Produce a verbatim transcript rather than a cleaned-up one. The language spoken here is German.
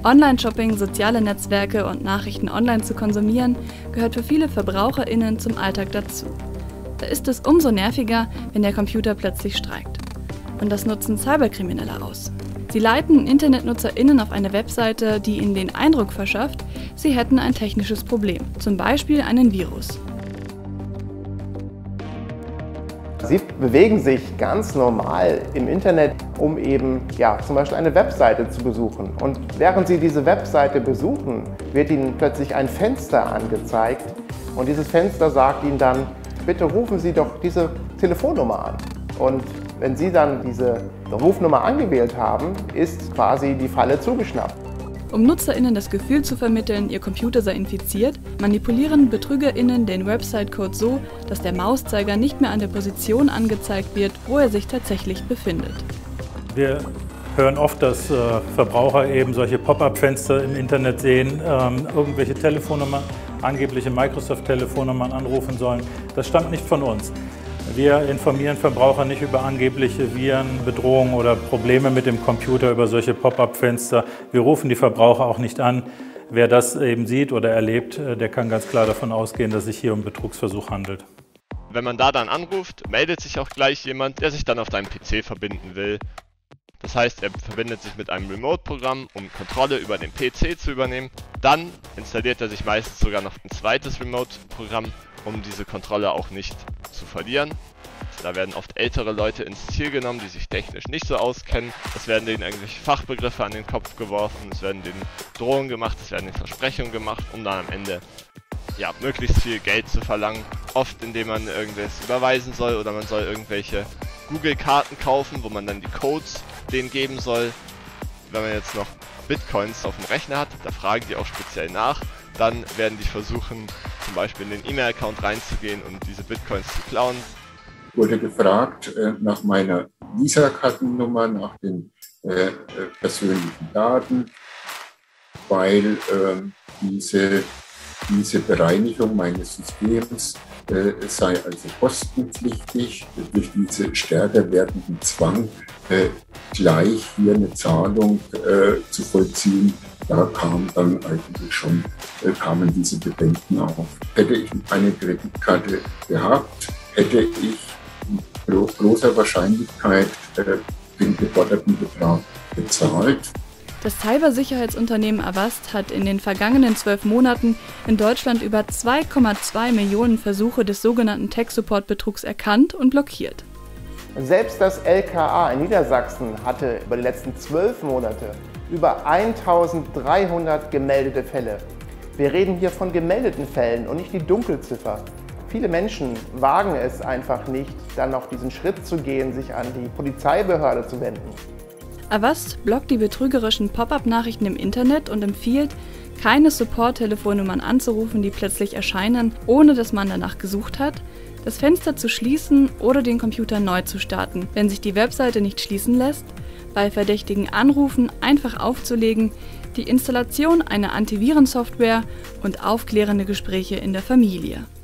Online-Shopping, soziale Netzwerke und Nachrichten online zu konsumieren, gehört für viele VerbraucherInnen zum Alltag dazu. Da ist es umso nerviger, wenn der Computer plötzlich streikt. Und das nutzen Cyberkriminelle aus. Sie leiten InternetnutzerInnen auf eine Webseite, die ihnen den Eindruck verschafft, sie hätten ein technisches Problem, zum Beispiel einen Virus. Sie bewegen sich ganz normal im Internet, um eben ja, zum Beispiel eine Webseite zu besuchen. Und während Sie diese Webseite besuchen, wird Ihnen plötzlich ein Fenster angezeigt. Und dieses Fenster sagt Ihnen dann, bitte rufen Sie doch diese Telefonnummer an. Und wenn Sie dann diese Rufnummer angewählt haben, ist quasi die Falle zugeschnappt. Um NutzerInnen das Gefühl zu vermitteln, ihr Computer sei infiziert, manipulieren BetrügerInnen den Website-Code so, dass der Mauszeiger nicht mehr an der Position angezeigt wird, wo er sich tatsächlich befindet. Wir hören oft, dass äh, Verbraucher eben solche Pop-up-Fenster im Internet sehen, ähm, irgendwelche Telefonnummern, angebliche Microsoft-Telefonnummern anrufen sollen. Das stammt nicht von uns. Wir informieren Verbraucher nicht über angebliche Viren, Bedrohungen oder Probleme mit dem Computer über solche Pop-up-Fenster. Wir rufen die Verbraucher auch nicht an. Wer das eben sieht oder erlebt, der kann ganz klar davon ausgehen, dass es sich hier um Betrugsversuch handelt. Wenn man da dann anruft, meldet sich auch gleich jemand, der sich dann auf deinem P C verbinden will. Das heißt, er verbindet sich mit einem Remote-Programm, um Kontrolle über den P C zu übernehmen. Dann installiert er sich meistens sogar noch ein zweites Remote-Programm, um diese Kontrolle auch nicht zu verlieren. Da werden oft ältere Leute ins Ziel genommen, die sich technisch nicht so auskennen. Es werden denen irgendwelche Fachbegriffe an den Kopf geworfen, es werden denen Drohungen gemacht, es werden denen Versprechungen gemacht, um dann am Ende ja, möglichst viel Geld zu verlangen. Oft indem man irgendwas überweisen soll oder man soll irgendwelche Google-Karten kaufen, wo man dann die Codes denen geben soll. Wenn man jetzt noch Bitcoins auf dem Rechner hat, da fragen die auch speziell nach, dann werden die versuchen, zum Beispiel in den E-Mail-Account reinzugehen und diese Bitcoins zu klauen. Ich wurde gefragt äh, nach meiner Visa-Kartennummer, nach den äh, persönlichen Daten, weil äh, diese, diese Bereinigung meines Systems äh, sei also kostenpflichtig. Durch diese stärker werdenden Zwang, äh, gleich hier eine Zahlung äh, zu vollziehen, da kam dann eigentlich schon, äh, kamen diese Bedenken auf. Hätte ich eine Kreditkarte gehabt, hätte ich mit großer Wahrscheinlichkeit äh, den geforderten Betrag bezahlt. Das Cybersicherheitsunternehmen Avast hat in den vergangenen zwölf Monaten in Deutschland über zwei Komma zwei Millionen Versuche des sogenannten Tech-Support-Betrugs erkannt und blockiert. Selbst das L K A in Niedersachsen hatte über die letzten zwölf Monate über eintausenddreihundert gemeldete Fälle. Wir reden hier von gemeldeten Fällen und nicht die Dunkelziffer. Viele Menschen wagen es einfach nicht, dann noch diesen Schritt zu gehen, sich an die Polizeibehörde zu wenden. Avast blockt die betrügerischen Pop-up-Nachrichten im Internet und empfiehlt, keine Support-Telefonnummern anzurufen, die plötzlich erscheinen, ohne dass man danach gesucht hat, das Fenster zu schließen oder den Computer neu zu starten, wenn sich die Webseite nicht schließen lässt, bei verdächtigen Anrufen einfach aufzulegen, die Installation einer Antivirensoftware und aufklärende Gespräche in der Familie.